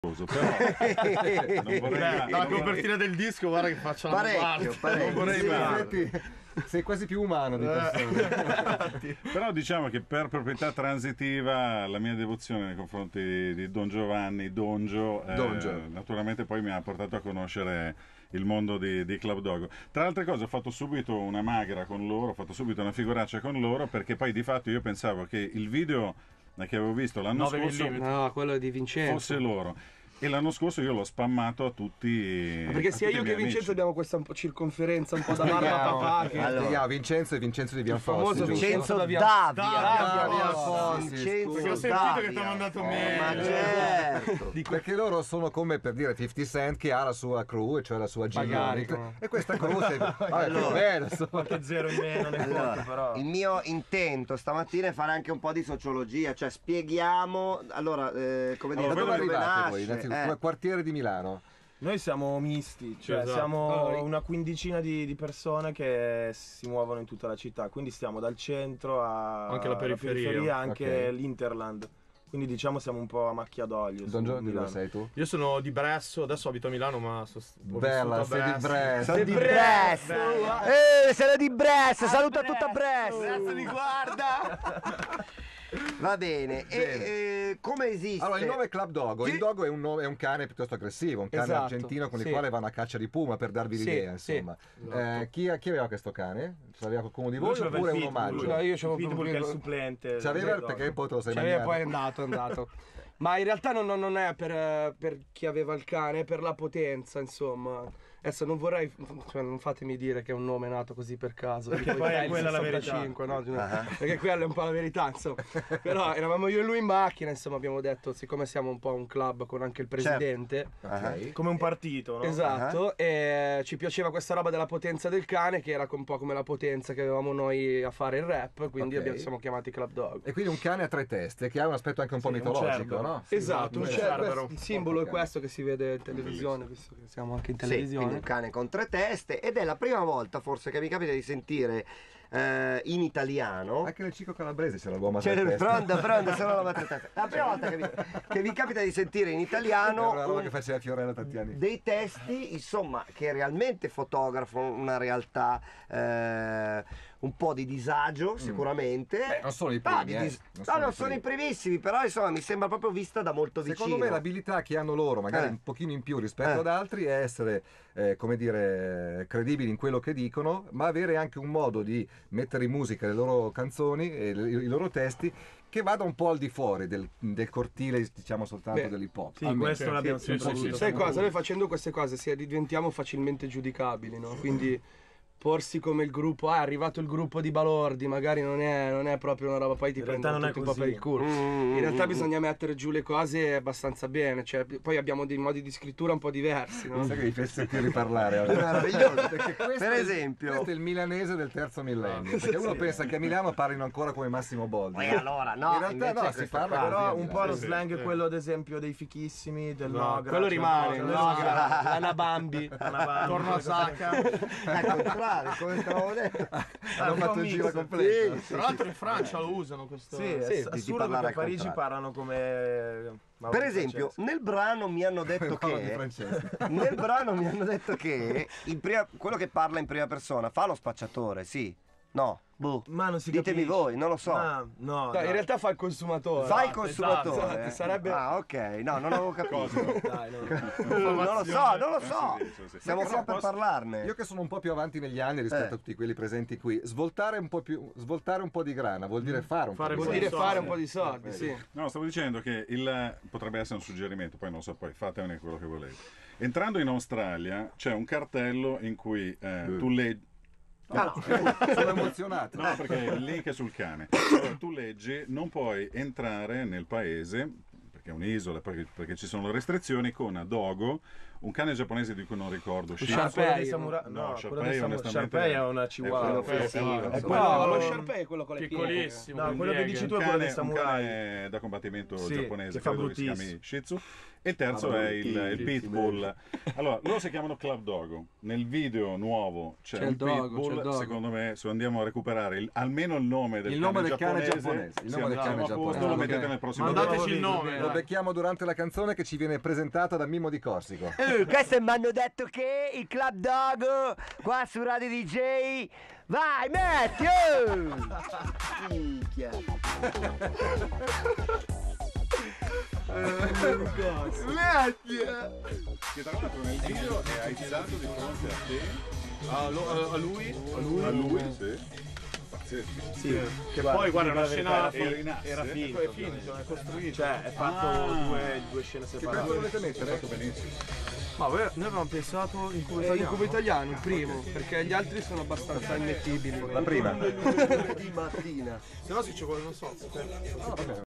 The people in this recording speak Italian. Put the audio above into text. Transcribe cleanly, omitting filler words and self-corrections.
però non vorrei la copertina del disco, guarda che faccia la parecchio. non vorrei sei quasi più umano di persona. Però diciamo che per proprietà transitiva la mia devozione nei confronti di Don Giovanni Donjo. Naturalmente poi mi ha portato a conoscere il mondo di Club Dogo. Tra altre cose ho fatto subito una magra con loro, ho fatto subito una figuraccia con loro, perché poi di fatto io pensavo che il video che avevo visto l'anno scorso, no, quello di Vincenzo, fosse loro. E l'anno scorso io l'ho spammato a tutti. Perché sia io che Vincenzo abbiamo questa un po' circonferenza un po' da barba papà. Allora, Vincenzo e Vincenzo di Vialfossi. Vincenzo Davia. Vincenzo perché ho sentito che ti ha mandato me. Ma certo. Perché loro sono come per dire 50 Cent, che ha la sua crew, e cioè la sua Gimoni. E questa crew Qualche zero in meno nel conto, però. Il mio intento stamattina è fare anche un po' di sociologia, cioè spieghiamo come dire, dove arrivate voi? nasce. Quartiere di Milano. Noi siamo misti, cioè esatto. siamo una quindicina di persone che si muovono in tutta la città, quindi stiamo dal centro anche la periferia, anche l'Interland. Quindi diciamo siamo un po' a macchia d'olio. Don Giovanni, dove sei tu? Io sono di Bresso, adesso abito a Milano, ma bella, sei di Bresso. Sono di Bresso. Sono di Bresso, saluta tutta Bresso. Bresso mi guarda. Va bene. E come esiste? Allora, il nome è Club Dogo. Sì. Il dogo è un cane piuttosto aggressivo, un cane Esatto, argentino con il sì. quale vanno a caccia di puma, per darvi l'idea, sì, insomma. esatto. Chi aveva questo cane? Ce l'aveva qualcuno di voi Lui c'aveva oppure il un omaggio? No, io c'avevo Pitbull che è il supplente. C'aveva perché poi te lo sei C'aveva, mangiato. poi è andato. Ma in realtà non è per chi aveva il cane, è per la potenza, insomma. Adesso non vorrei, cioè, non fatemi dire che è un nome nato così per caso. Perché poi è quella la verità. No? Perché quella è un po' la verità, insomma. Però eravamo io e lui in macchina, insomma, abbiamo detto, siccome siamo un po' un club con anche il presidente. Ok. Come un partito, no? Esatto, e ci piaceva questa roba della potenza del cane, che era un po' come la potenza che avevamo noi a fare il rap, quindi siamo chiamati Club Dog. E quindi un cane a tre teste, che ha un aspetto anche un po' Sì, un mitologico, cervo. no? Esatto, un Cerbero. Il simbolo è questo che si vede in televisione, visto che siamo anche in televisione. Sì, un cane con tre teste, ed è la prima volta forse che mi capita di sentire in italiano. Anche nel Cico Calabrese c'era l'uomo a tre teste. Pronto, se no la testa. La prima volta che vi capita di sentire in italiano È una roba che faceva Fiorella tanti anni. dei testi, insomma, che realmente fotografano una realtà un po' di disagio, sicuramente. Non sono i primi, non sono i primissimi, però insomma mi sembra proprio vista da molto vicino. Secondo me l'abilità che hanno loro, magari un pochino in più rispetto ad altri, è essere, come dire, credibili in quello che dicono, ma avere anche un modo di mettere in musica le loro canzoni e i loro testi che vada un po' al di fuori del cortile, diciamo, soltanto dell'hip hop. Sì, questo l'abbiamo sempre avuto. Sai cosa? Noi facendo queste cose diventiamo facilmente giudicabili, no? Quindi porsi come il gruppo, è arrivato il gruppo di balordi, magari non è proprio una roba, poi ti prendono tutti un po' per il culo. In realtà bisogna mettere giù le cose abbastanza bene, cioè poi abbiamo dei modi di scrittura un po' diversi, no? Sai che mi fai sentire riparlare È meraviglioso. Per esempio, questo è il milanese del terzo millennio, perché uno pensa che a Milano parlino ancora come Massimo Boldi. Allora, no, in realtà no, si parla però così, un po' lo slang è quello ad esempio dei fichissimi, del Nogra. Quello rimane, cioè, Nogra, Anna Bambi, torno a Sacca. al contrario, come stavo detto. hanno fatto il giro completo. Tra l'altro in Francia lo usano questo. Sì, è assurdo parlare perché a al Parigi contrario. parlano come Per esempio, nel brano mi hanno detto che quello che parla in prima persona fa lo spacciatore, sì. No, boh. Ma non si Ditemi capisce. voi, non lo so. No, No, in realtà fa il consumatore. Fa il consumatore. Esatto, sarebbe... Ah, ok, no, non avevo capito. Dai, no. Non lo so. Siamo qua per parlarne. Io che sono un po' più avanti negli anni rispetto a tutti quelli presenti qui, svoltare un po' di grana vuol dire fare un po' di Vuol soldi. dire fare un po' di soldi, sì. No, stavo dicendo che potrebbe essere un suggerimento, poi non so, poi fatevene quello che volete. Entrando in Australia c'è un cartello in cui tu leggi. Sono emozionato. No, perché il link è sul cane. Allora, tu leggi, non puoi entrare nel paese, perché è un'isola, perché ci sono le restrizioni, con a Dogo, un cane giapponese di cui non ricordo. Sharpei. No, Sharpei onestamente Sharpei è una chihuahua. È No, lo Sharpei è quello con le piccolissimo. No, quello che dici tu è un quello dei cane samurai. da combattimento Sì, giapponese, che fa credo che si bruttissimo. chiami Shih Tzu, e il terzo è il Pitbull. Allora, loro si chiamano Club Dogo. Nel video nuovo c'è un Pitbull. Secondo me, se andiamo a recuperare almeno il nome del cane giapponese, il nome del cane giapponese. Lo mettete nel prossimo mandateci il nome. Lo becchiamo durante la canzone che ci viene presentata da Mimmo di Corsico. Questo mi hanno detto che il Club Dogo qua su Radio DJ. Vai, metti! Minchia. Che tra l'altro nel video è aizzato di fronte a te. A lui? A lui, sì. Pazzesco. Sì, che poi guarda una scena era finto, è costruito, cioè è fatto due scene separate. Che volete mettere? Fatto benissimo. Ma noi avevamo pensato in Cubo Italiano, il primo, perché gli altri sono abbastanza immettibili. La prima. Lunedì mattina. Se no si ci vuole, non so.